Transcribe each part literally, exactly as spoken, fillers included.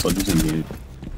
What does it mean?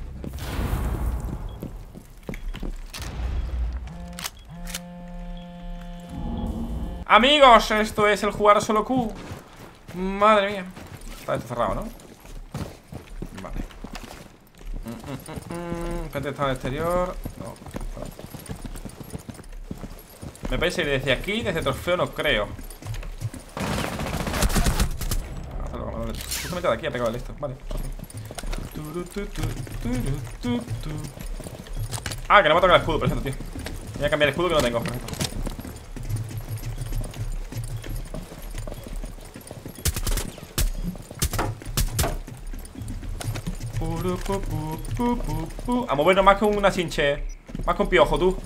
Amigos, esto es el jugar a solo Q. Madre mía. Está esto cerrado, ¿no? Vale. mm, mm, mm, mm. Gente está en el exterior. No, fuera. Me podéis ir desde aquí, desde trofeo no creo. Justamente de aquí ha pegado el esto. Vale, ah, que no me ha tocado el escudo, por ejemplo, tío. Voy a cambiar el escudo que no tengo, por ejemplo. A movernos más que una chinche. Más que un piojo, tú.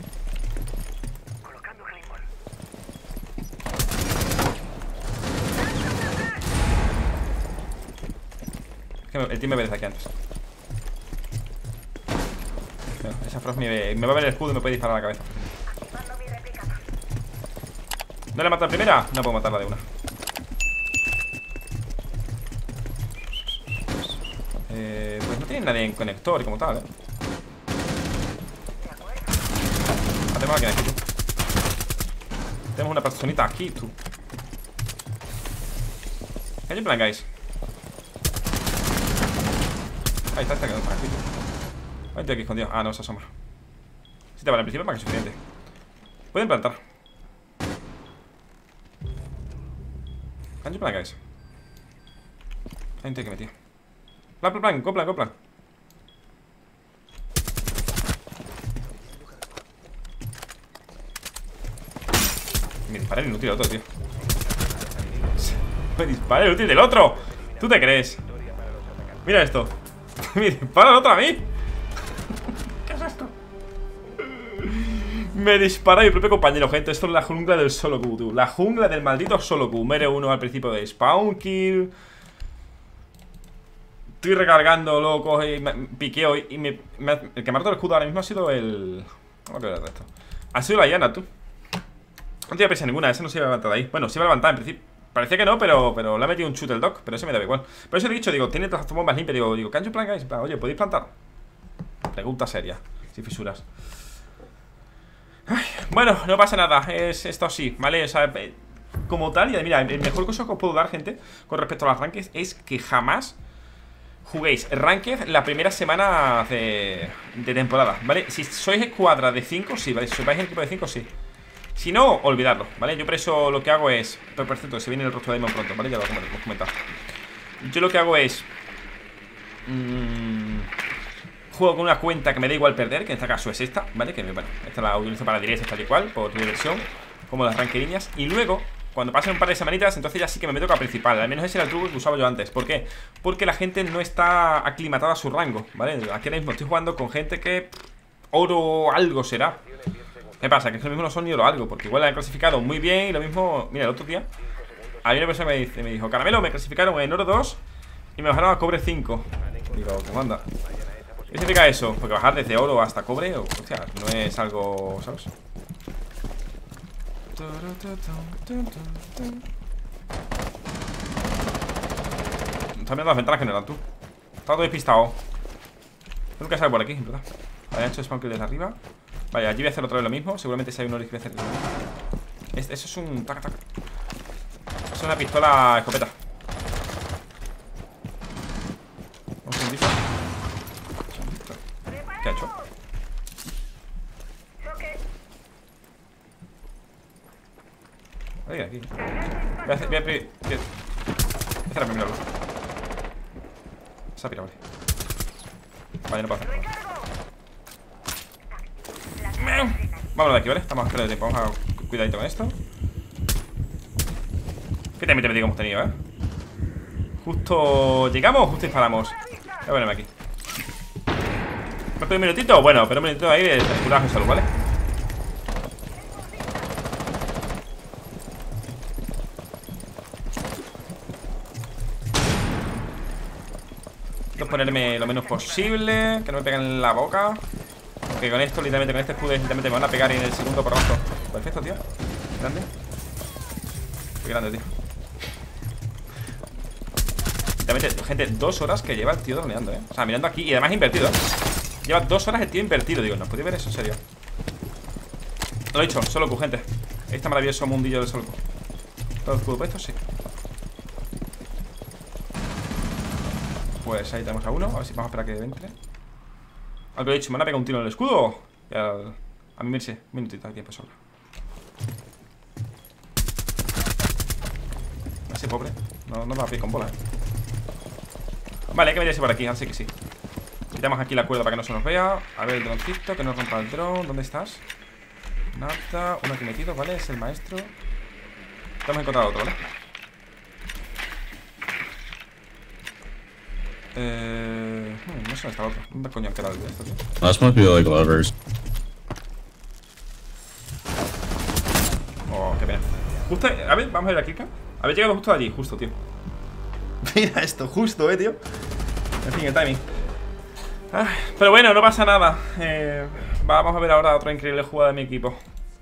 El team me ve desde aquí antes. Esa Frost me, me va a ver el escudo y me puede disparar a la cabeza. ¿No le mata la primera? No puedo matarla de una. Eh, pues no tiene nadie en conector y como tal, ¿eh? Ah, tenemos alguien aquí, tú. Tenemos una personita aquí, tú. ¿Qué hay en plan, guys? Ahí está, está quedando por aquí, tú. Ahí estoy aquí escondido. Ah, no, se asoma. Si te vale, en principio para que es suficiente. Pueden plantar. ¿Qué plan, guys? Ahí estoy que metido. Plan, plan, plan, coplan, coplan. Me disparé el inútil del otro, tío. Me disparé el inútil del otro. ¿Tú te crees? Mira esto. Me dispara el otro a mí. ¿Qué es esto? Me dispara mi propio compañero, gente. Esto es la jungla del solo Q, tú. La jungla del maldito solo Q. Mere uno al principio de spawn kill. Estoy recargando, luego coge y me, piqueo y me, me, el que me ha roto el escudo ahora mismo ha sido el... ¿Cómo que era esto? Ha sido la llana, tú. No tenía prisa ninguna, ese no se iba a levantar de ahí. Bueno, se iba a levantar en principio. Parecía que no, pero, pero le ha metido un chute el doc. Pero ese me da igual. Por eso le he dicho, digo, tiene todas las bombas limpias. Digo, digo, ¿can you plant, guys? Oye, ¿podéis plantar? Pregunta seria, sin fisuras. Ay, bueno, no pasa nada. Es esto así, ¿vale? O sea, como tal, y mira, el mejor cosa que os puedo dar, gente, con respecto a las rankings, es que jamás juguéis Ranked la primera semana de, de temporada, ¿vale? Si sois escuadra de cinco, sí, ¿vale? Si vais en equipo de cinco, sí. Si no, olvidadlo, ¿vale? Yo por eso lo que hago es... Pero por cierto, se viene el rostro de Demon pronto, ¿vale? Ya lo hemos comentado. Yo lo que hago es... Mmm, juego con una cuenta que me da igual perder, que en este caso es esta, ¿vale? Que, bueno, esta la utilizo para directos tal y cual, por diversión, como las ranqueriñas. Y luego... cuando pasen un par de semanitas, entonces ya sí que me meto con la principal. Al menos ese era el truco que usaba yo antes. ¿Por qué? Porque la gente no está aclimatada a su rango, ¿vale? Aquí ahora mismo estoy jugando con gente que... oro algo será. ¿Qué pasa? Que es que lo mismo no son ni oro algo, porque igual la han clasificado muy bien. Y lo mismo... Mira, el otro día había una persona que me, dice, me dijo: Caramelo, me clasificaron en oro dos y me bajaron a cobre cinco. Digo, ¿cómo anda? ¿Qué significa eso? Porque bajar desde oro hasta cobre, o, hostia, no es algo... ¿sabes? Está mirando las ventanas general, tú. Está todo despistado. Tengo que salir por aquí, ¿verdad? Vale, he hecho spawn kill desde arriba. Vale, allí voy a hacer otra vez lo mismo. Seguramente si hay un Oryx voy a hacer lo mismo. Este, eso es un tac, tac. Es una pistola escopeta. Vamos a un disco. ¿Qué ha hecho? Voy a ir aquí. Voy a hacer... Voy a, voy a, voy a hacer la primera luz. Se ha pirado, vale. Vale, no puedo hacer nada. Vámonos de aquí, ¿vale? Estamos a de tiempo. Vamos a cuidadito con esto. ¿Qué te mete que hemos tenido, eh? Justo... ¿llegamos o justo disparamos? Voy a ponerme aquí. ¿Cuánto un minutito? Bueno, pero un minutito ahí de curaje salud, ¿vale? Voy a ponerme lo menos posible, que no me peguen en la boca. Que con esto, literalmente, con este escudo, literalmente me van a pegar en el segundo porrazo. Perfecto, tío. Grande. Qué grande, tío. Literalmente, gente, dos horas que lleva el tío droneando, eh. O sea, mirando aquí y además invertido, eh. Lleva dos horas el tío invertido. Digo, ¿no podéis ver eso en serio? Lo he dicho, solo Q, gente. Este maravilloso mundillo del solo Q. ¿Todo escudo puesto? Sí. Pues ahí tenemos a uno. A ver si vamos a esperar a que entre. Algo he dicho, me van a pegar un tiro en el escudo. Y al... A mí me irse, un minutito de tiempo solo. Así, pobre. No, no me va a pegar con bola, eh. Vale, hay que venirse por aquí, así que sí. Quitamos aquí la cuerda para que no se nos vea. A ver el droncito, que no rompa el dron. ¿Dónde estás? Nada, uno aquí metido, ¿vale? Es el maestro. Hemos encontrado otro, ¿vale? Eh... Hmm, no sé dónde está el otro. ¿Dónde coño queda el de esto, tío? Last might be like levers. Oh, qué pena. Justo, a ver, vamos a ver la clica. Habéis llegado justo allí, justo, tío. Mira esto, justo, eh, tío. En fin, el timing. Ah, pero bueno, no pasa nada. eh, Vamos a ver ahora otra increíble jugada de mi equipo.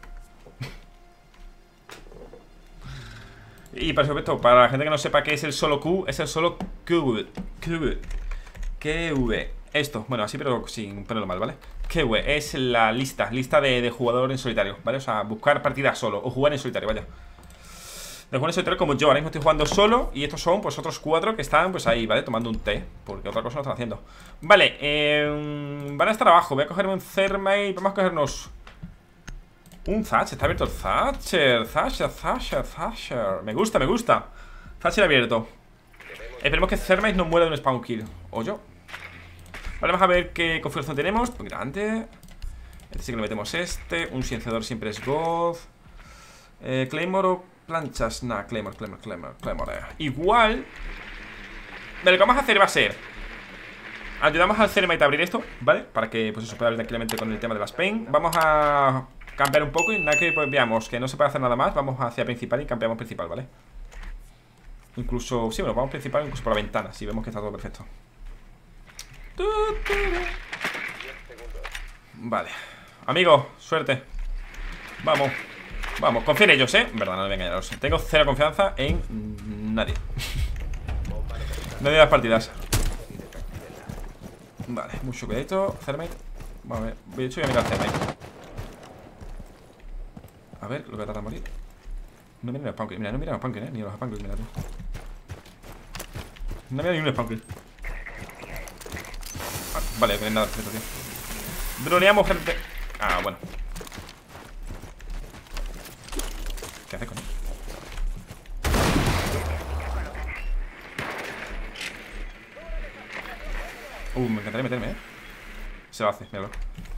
Y por supuesto, para la gente que no sepa qué es el solo Q, es el solo Q. Q. Q. Esto, bueno, así pero sin ponerlo mal, ¿vale? Q es la lista, lista de, de jugador en solitario, ¿vale? O sea, buscar partidas solo o jugar en solitario, vaya. De jugar en solitario como yo, ahora mismo estoy jugando solo. Y estos son pues otros cuatro que están pues ahí, ¿vale? Tomando un té, porque otra cosa no están haciendo. Vale, eh, van a estar abajo. Voy a cogerme un Thermite. Vamos a cogernos un Thatcher, está abierto el Thatcher. Thatcher, Thatcher, Thatcher. Me gusta, me gusta. Thatcher abierto. Esperemos que Thermite no muera de un spawn kill. O yo. Vale, vamos a ver qué configuración tenemos. Muy grande. Este sí que le metemos este. Un silenciador siempre es God. eh, Claymore o planchas. Nah, Claymore, Claymore, Claymore, Claymore. Igual. Vale, lo que vamos a hacer va a ser ayudamos al Thermite a abrir esto, ¿vale? Para que pues eso pueda abrir tranquilamente con el tema de las pain. Vamos a cambiar un poco y nada que pues, veamos que no se puede hacer nada más. Vamos hacia principal y cambiamos principal, ¿vale? Incluso, sí, bueno, vamos principal incluso por la ventana. Si vemos que está todo perfecto. Vale. Amigo, suerte. Vamos. Vamos, confía en ellos, ¿eh? En verdad, no me engañaros. Tengo cero confianza en nadie. Nadie de las partidas. Vale, mucho cuidadito. Thermite. Vamos a ver. De hecho, voy a mirar Thermite. A ver, lo voy a tratar de morir. No mira los Spawn Kill. Mira, no mira los Spawn Kill, eh. Ni los Spawn Kill, mira tú. No mira ni un Spawn Kill. Ah, vale, no hay nada perfecto, tío. Droneamos, gente. Ah, bueno. ¿Qué hace con él? Uh, me encantaría meterme, eh. Se lo hace, míralo.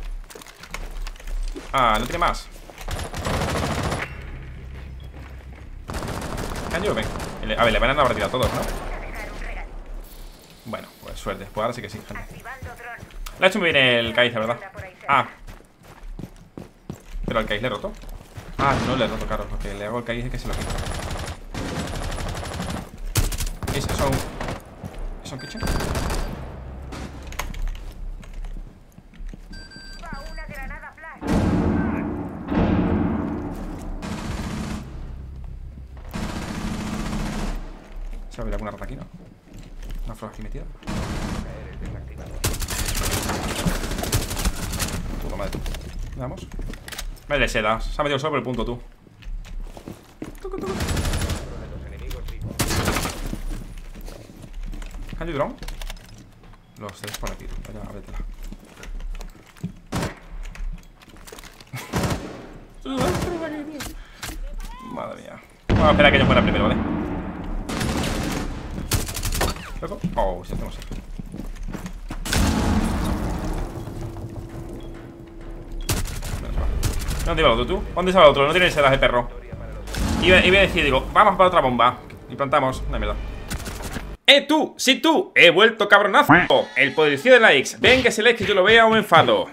Ah, no tiene más. Can you ven? A ver, le van a dar la partida a todos, ¿no? Bueno, pues suerte. Pues ahora sí que sí, gente. Le ha hecho muy bien el Kaiz, ¿verdad? Ah. Pero al Kaiz le he roto. Ah, no le he roto, claro. Lo que le hago al Kaiz es que se lo quito. ¿Es eso un... ¿Es un kitchen? ¿Se va a ver alguna rata aquí, no? Una flor aquí metida. Puta madre. Vamos. Vale, seda. Se ha metido solo por el punto, tú. Tucu, tucu. ¿Can you drone? Los tres por aquí. Vaya, ábretela. Madre mía. Vamos a esperar a que yo fuera primero, ¿vale? ¿Loco? Oh, si hacemos esto. ¿Dónde iba el otro, tú? ¿Dónde se va el otro? No tiene sedas de perro. Iba, iba a decir, digo, vamos para otra bomba. Y plantamos, no hay mierda. ¡Eh, tú! ¡Sí, tú! ¡He vuelto, cabronazo! El poderío de likes. Venga, ese like que yo lo vea o me enfado.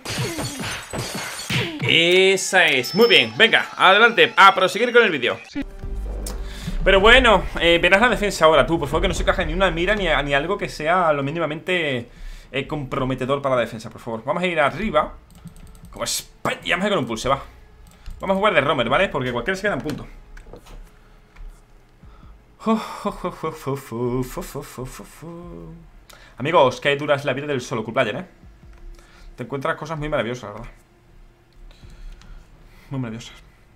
Esa es. Muy bien, venga, adelante. A proseguir con el vídeo. Pero bueno, eh, verás la defensa ahora, tú. Por favor, que no se caje ni una mira ni, ni algo que sea lo mínimamente eh, comprometedor para la defensa, por favor. Vamos a ir arriba. Como es... Y vamos a ir con un pulse, va. Vamos a jugar de roamer, ¿vale? Porque cualquiera se queda en punto. Amigos, qué dura es la vida del solo player, ¿eh? Te encuentras cosas muy maravillosas, la verdad. Muy maravillosas.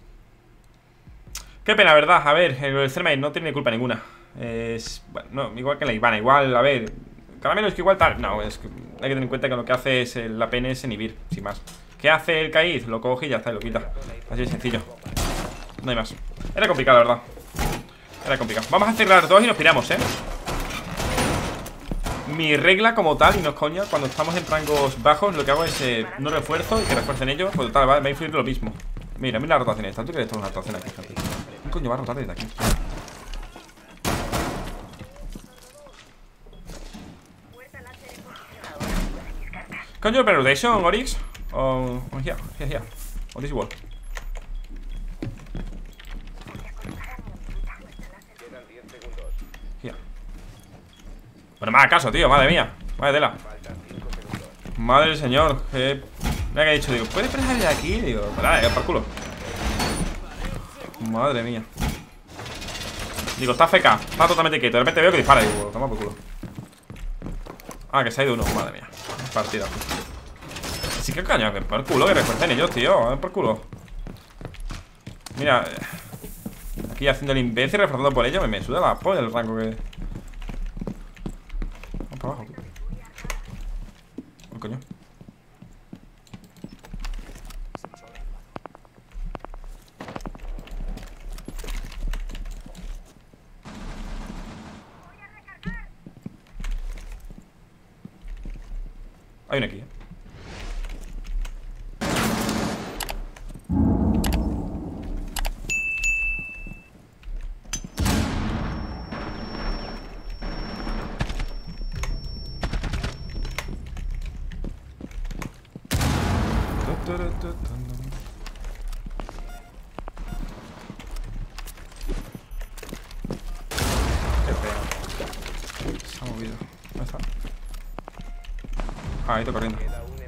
Qué pena, ¿verdad? A ver, el Thermite no tiene culpa ninguna. Es... Bueno, no, igual que la Ivana. Igual, a ver, Caramelo es que igual tal. No, es que hay que tener en cuenta que lo que hace es el, la pena es inhibir, sin más. ¿Qué hace el Kaiz? Lo coge y ya está, y lo quita. Así de sencillo. No hay más. Era complicado, la verdad. Era complicado. Vamos a cerrar dos y nos piramos, ¿eh? Mi regla como tal, y no es coña, cuando estamos en rangos bajos, lo que hago es eh, no refuerzo y que refuercen ellos. Pues total, va, va a influir lo mismo. Mira, mira la rotación esta. ¿Tú crees que esto es una rotación aquí, gente? ¿Qué coño va a rotar desde aquí? Can you open rotation, Oryx? Or oh, here, here, here. On this wall. Here. Bueno, más acaso, tío, madre mía. Madre tela. Madre del señor. Eh, mira que he dicho, digo, ¿puedes presar de aquí? Digo, para, por culo. Madre mía. Digo, está F K, está totalmente quieto. De repente veo que dispara y digo, toma por culo. Ah, que se ha ido uno, madre mía. Partida. Así que caño, que por culo, que refuercen ellos, tío. Por culo. Mira, aquí haciendo el imbécil, reforzando por ello. Me, me suda la polla el rango que. Vamos para abajo, tío. Oh, coño. Hay uno aquí, ¿eh? Qué pena. Se ha movido. ¿Dónde está? Ah, ahí está corriendo.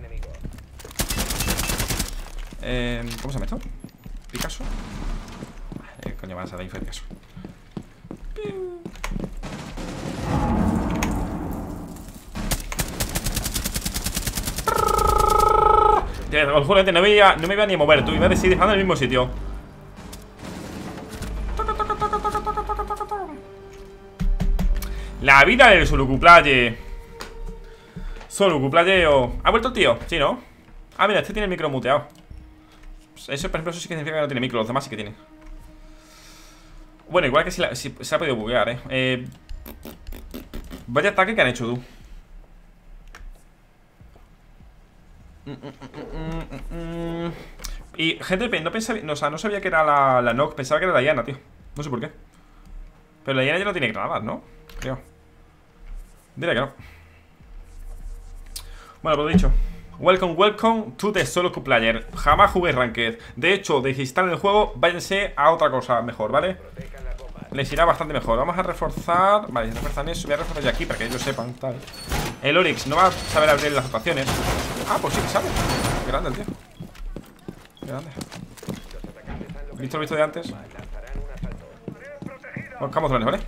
Eh, ¿Cómo se llama esto? ¿Picasso? Eh, coño, van a ser la Picasso. Os juro que no me, iba, no me iba ni a mover, tú ibas a seguir dejando en el mismo sitio. La vida del Solucuplaye. Solucuplaye o... ¿Ha vuelto el tío? Sí, ¿no? Ah, mira, este tiene el micro muteado. Eso, por ejemplo, eso sí que significa que no tiene micro. Los demás sí que tiene. Bueno, igual que si, la, si se ha podido buguear, eh. eh Vaya ataque que han hecho, tú. Mm, mm, mm, mm. Y gente, no pensaba, no, o sea, no sabía que era la, la Nock. Pensaba que era la Yana, tío. No sé por qué. Pero la Yana ya no tiene granadas, ¿no? Creo. Diré que no. Bueno, pues dicho. Welcome, welcome to the solo player. Jamás jugué Ranked. De hecho, desinstalen el juego, váyanse a otra cosa mejor, ¿vale? Les irá bastante mejor. Vamos a reforzar. Vale, si refuerzan eso, voy a reforzar ya aquí para que ellos sepan, tal. El Oryx no va a saber abrir las rotaciones. Ah, pues sí que sabe. Qué grande el tío. Qué grande. Visto lo visto de antes. Buscamos drones, ¿vale?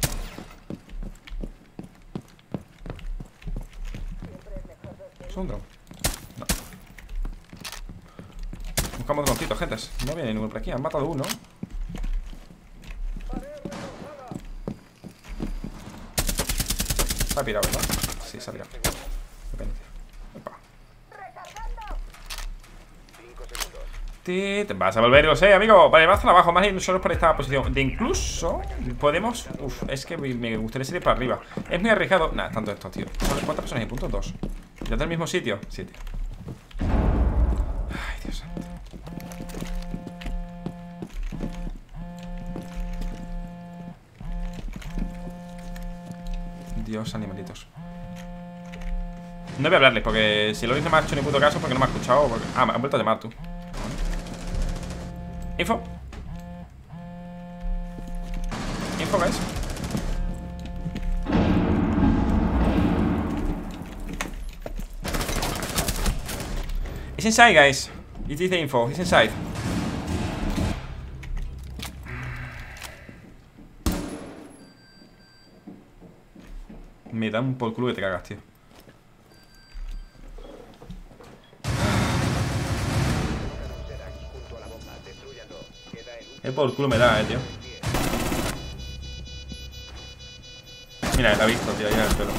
¿Es un dron? No. Buscamos droncitos, gentes. No viene ninguno por aquí. Han matado uno. Se ha pirado, ¿verdad? Sí, se ha pirado. Depende. Opa. Te vas a volver, lo sé, amigo. Vale, vas abajo, más y nosotros por esta posición. De incluso podemos. Uf, es que me gustaría seguir para arriba. Es muy arriesgado. Nada, tanto esto, tío. ¿Cuántas personas hay? Punto dos. ¿Ya del mismo sitio? Sí, tío. Ay, Dios santo. Dios, animalitos. No voy a hablarles porque si lo dice no me ha hecho ni puto caso porque no me ha escuchado. Porque... Ah, me han vuelto a llamar tú. Info. Info, guys. It's inside, guys. It is the info. It's inside. Me da un por culo que te cagas, tío. El por culo me da, eh, tío. Mira, la he visto, tío, ahí en el pelo.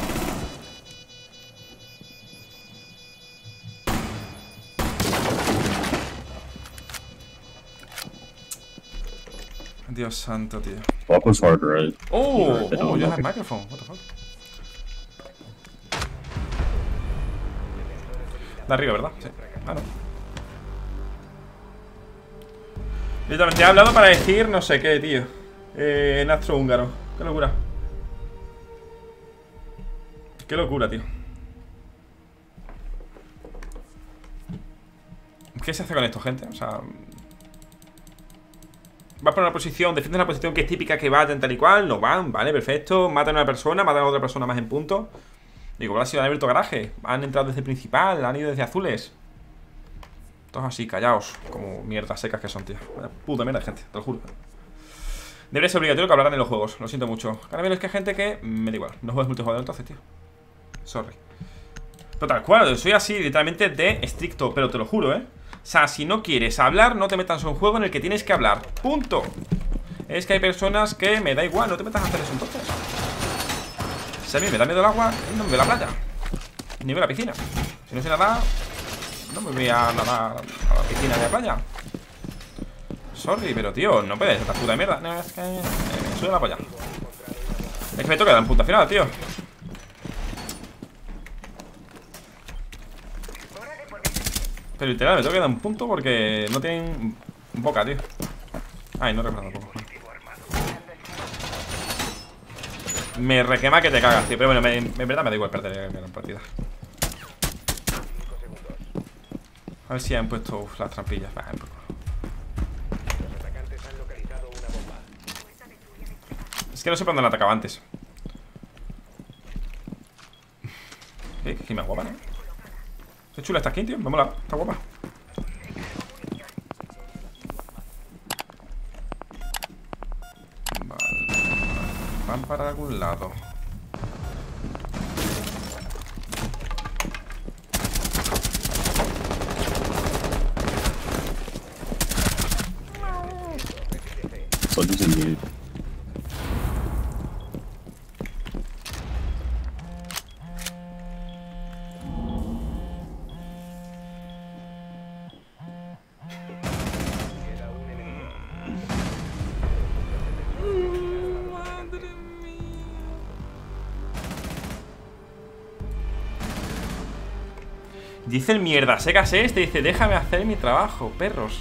Dios santo, tío. What was harder, right? Oh, oh, you have microphone. What the fuck? De arriba, ¿verdad? Sí. Ah, no. Literalmente he hablado para decir no sé qué, tío. Eh, en astrohúngaro. Qué locura. Qué locura, tío. ¿Qué se hace con esto, gente? O sea... Vas por una posición, defiendes una posición que es típica que baten tal y cual, no van, vale, perfecto. Matan a una persona, matan a otra persona más en punto. Digo, ¿cuál ha sido? Han abierto garaje, han entrado desde el principal, han ido desde azules. Todos así, callaos, como mierdas secas que son, tío. Vaya puta mierda, gente, te lo juro. Debería ser obligatorio que hablaran en los juegos, lo siento mucho. Caramelo, es que hay gente que me da igual, no juegas multijugador entonces, tío. Sorry. Pero tal cual, soy así, literalmente de estricto, pero te lo juro, eh. O sea, si no quieres hablar, no te metas en un juego en el que tienes que hablar. Punto. Es que hay personas que me da igual, no te metas a hacer eso entonces. Si a mí me da miedo el agua, no me voy a la playa, ni voy a la piscina. Si no sé nadar, no me voy a nadar a la piscina de la playa. Sorry, pero tío, no puedes, esta puta mierda. No, es que me sube la polla. Es que me toca dar un punto final, tío. Pero literal, me tengo que dar un punto porque no tienen boca, tío. Ay, no recuerdo tampoco. Me requema que te cagas, tío. Pero bueno, me, en verdad me da igual perder la partida. A ver si han puesto uf, las trampillas. Bah, un poco. Es que no sé por dónde la atacaba antes. ¿Qué? ¿Qué más guapa, no? Qué chula esta skin, tío, me mola, está guapa. Vale. Van para algún lado. Soldier's in mid. Dice el mierda secas este, dice, déjame hacer mi trabajo, perros.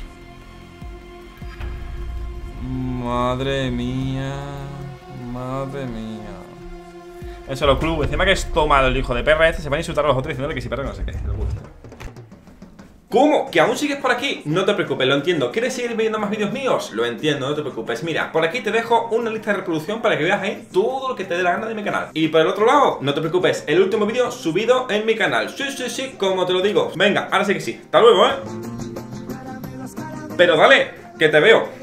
Madre mía. Madre mía. Eso, los clubes, encima que es tomado el hijo de perra este, se van a insultar a los otros diciéndole que si perra no sé qué. Lo gusta. ¿Cómo? ¿Que aún sigues por aquí? No te preocupes, lo entiendo. ¿Quieres seguir viendo más vídeos míos? Lo entiendo, no te preocupes. Mira, por aquí te dejo una lista de reproducción para que veas ahí todo lo que te dé la gana de mi canal. Y por el otro lado, no te preocupes, el último vídeo subido en mi canal. Sí, sí, sí, como te lo digo. Venga, ahora sí que sí. Hasta luego, ¿eh? Pero dale, que te veo.